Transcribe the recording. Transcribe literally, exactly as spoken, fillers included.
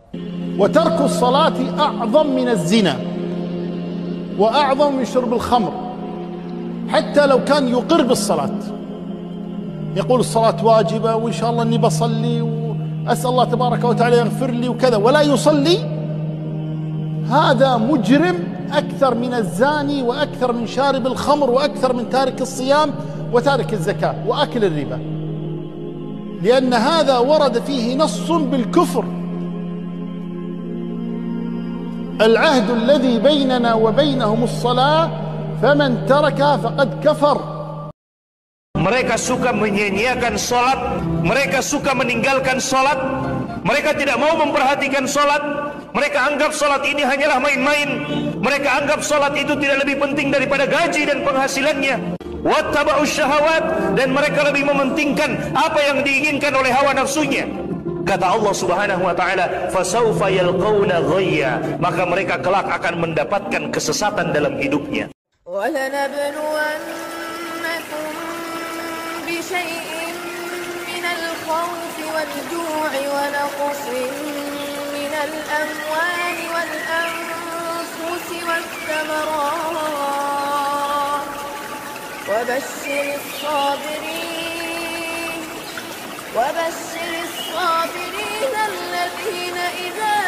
وترك الصلاة أعظم من الزنا وأعظم من شرب الخمر، حتى لو كان يقر بالصلاة، يقول الصلاة واجبة وإن شاء الله أني بصلي وأسأل الله تبارك وتعالى يغفر لي وكذا، ولا يصلي، هذا مجرم أكثر من الزاني وأكثر من شارب الخمر وأكثر من تارك الصيام وتارك الزكاة وأكل الربا، لأن هذا ورد فيه نص بالكفر. العهد الذي بيننا وبينهم الصلاة فمن تركها فقد كفر. Mereka suka menyia-nyiakan sholat, mereka suka meninggalkan sholat, mereka tidak mau memperhatikan sholat, mereka anggap sholat ini hanyalah main-main, mereka anggap sholat itu tidak lebih penting daripada gaji dan penghasilannya. Wattaba'us syahawat, dan mereka lebih mementingkan apa yang diinginkan oleh hawa nafsunya. Kata Allah Subhanahu wa taala, fasawfa yalqawna ghayya, maka mereka kelak akan mendapatkan kesesatan dalam hidupnya. وَلَنَبْلُوَنَّكُمْ بِشَيْءٍ مِّنَ الْخَوْفِ وَالْجُوعِ وَنَقْصٍ مِّنَ الْأَمْوَالِ وَالْأَنفُسِ وَالثَّمَرَاتِ وَبَشِّرِ الصَّابِرِينَ وَبَشِّرِ الصَّابِرِينَ الَّذِينَ إِذَا